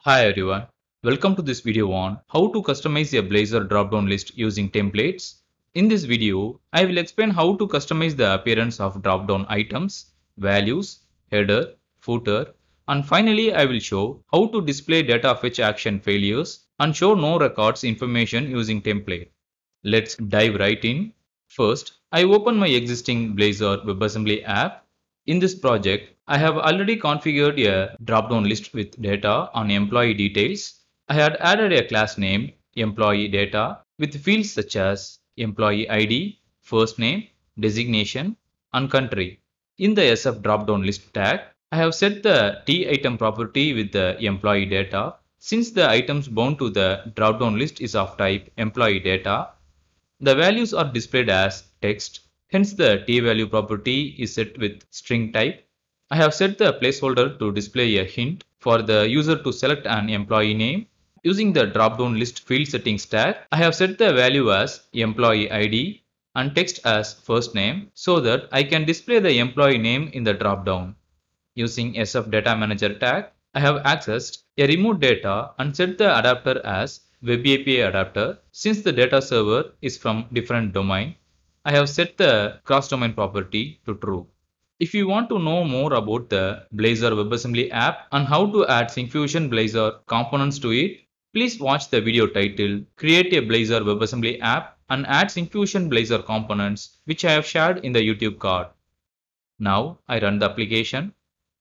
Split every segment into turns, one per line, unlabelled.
Hi everyone, welcome to this video on how to customize a Blazor drop-down list using templates. In this video, I will explain how to customize the appearance of drop-down items, values, header, footer, and finally I will show how to display data fetch action failures and show no records information using template. Let's dive right in. First, I open my existing Blazor WebAssembly app. In this project, I have already configured a drop-down list with data on employee details. I had added a class named employee data with fields such as employee ID, first name, designation, and country. In the SF drop-down list tag, I have set the T item property with the employee data. Since the items bound to the drop-down list is of type employee data, the values are displayed as text, hence the t-value property is set with string type. I have set the placeholder to display a hint for the user to select an employee name. Using the drop-down list field settings tag, I have set the value as employee ID and text as first name so that I can display the employee name in the drop-down. Using SF Data Manager tag, I have accessed a remote data and set the adapter as Web API adapter. Since the data server is from different domain, I have set the cross-domain property to true. If you want to know more about the Blazor WebAssembly app and how to add Syncfusion Blazor components to it, please watch the video titled Create a Blazor WebAssembly app and add Syncfusion Blazor components, which I have shared in the YouTube card. Now I run the application.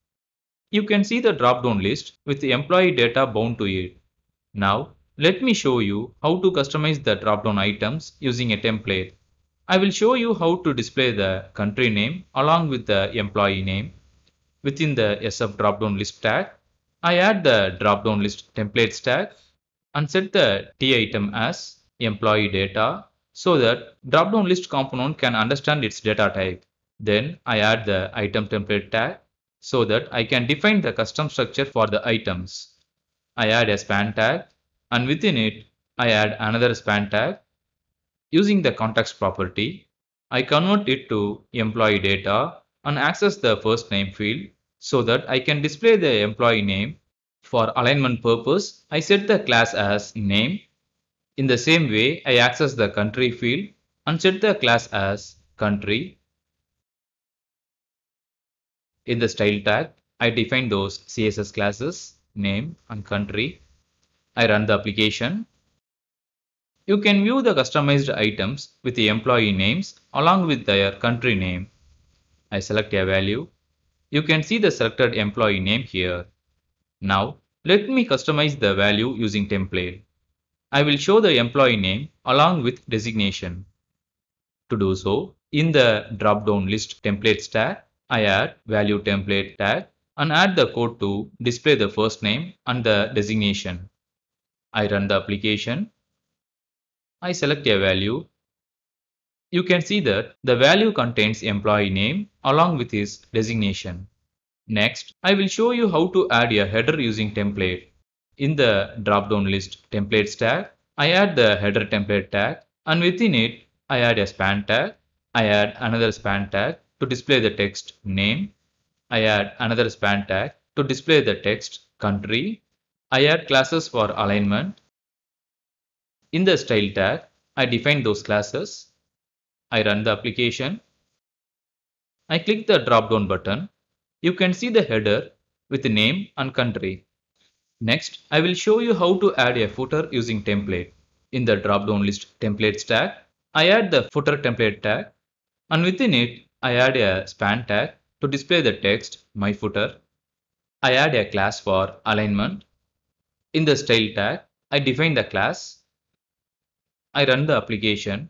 You can see the drop-down list with the employee data bound to it. Now, let me show you how to customize the drop-down items using a template. I will show you how to display the country name along with the employee name. Within the SF drop-down list tag, I add the drop-down list templates tag and set the T item as employee data so that drop-down list component can understand its data type. Then I add the item template tag so that I can define the custom structure for the items. I add a span tag and within it I add another span tag. Using the context property, I convert it to employee data and access the first name field so that I can display the employee name. For alignment purpose, I set the class as name. In the same way, I access the country field and set the class as country. In the style tag, I define those CSS classes, name and country. I run the application. You can view the customized items with the employee names along with their country name. I select a value. You can see the selected employee name here. Now, let me customize the value using template. I will show the employee name along with designation. To do so, in the drop-down list templates tag, I add value template tag and add the code to display the first name and the designation. I run the application. I select a value. You can see that the value contains employee name along with his designation. Next, I will show you how to add a header using template. In the drop-down list templates tag, I add the header template tag and within it, I add a span tag. I add another span tag to display the text name. I add another span tag to display the text country. I add classes for alignment. In the style tag, I define those classes. I run the application. I click the drop-down button. You can see the header with the name and country. Next, I will show you how to add a footer using template. In the drop-down list templates tag, I add the footer template tag and within it, I add a span tag to display the text my footer. I add a class for alignment. In the style tag, I define the class. I run the application.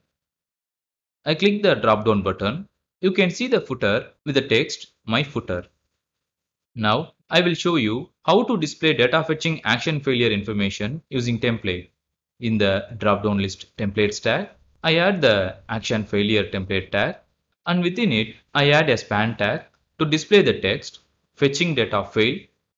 I click the drop-down button. You can see the footer with the text my footer. Now, I will show you how to display data fetching action failure information using template. In the drop-down list templates tag, I add the action failure template tag and within it, I add a span tag to display the text fetching data failed.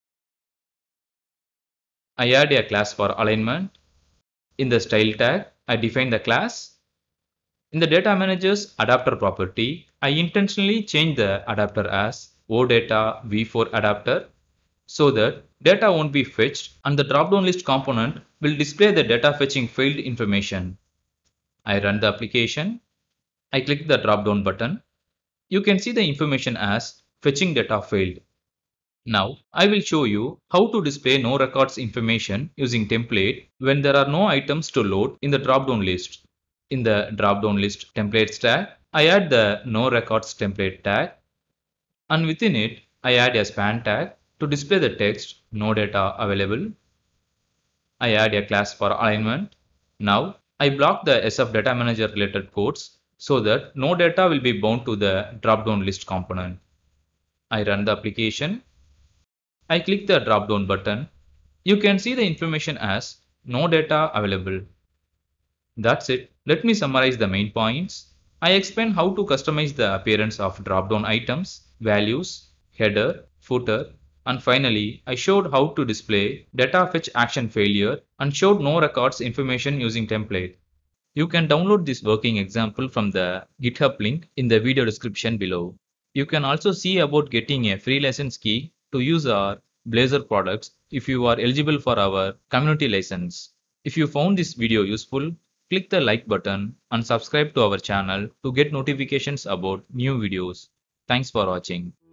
I add a class for alignment. In the style tag, I define the class. In the data manager's adapter property, I intentionally change the adapter as OData v4 adapter. so that data won't be fetched and the drop-down list component will display the data fetching failed information. I run the application. I click the drop-down button. You can see the information as fetching data failed. Now, I will show you how to display no records information using template when there are no items to load in the drop-down list. In the drop-down list templates tag, I add the no records template tag, and within it, I add a span tag to display the text no data available. I add a class for alignment. Now, I block the SF data manager related codes so that no data will be bound to the drop-down list component. I run the application. I click the drop-down button. You can see the information as no data available. That's it. Let me summarize the main points. I explained how to customize the appearance of drop-down items, values, header, footer, and finally, I showed how to display data fetch action failure and showed no records information using template. You can download this working example from the GitHub link in the video description below. You can also see about getting a free license key to use our Blazor products if you are eligible for our community license. If you found this video useful, click the like button and subscribe to our channel to get notifications about new videos. Thanks for watching.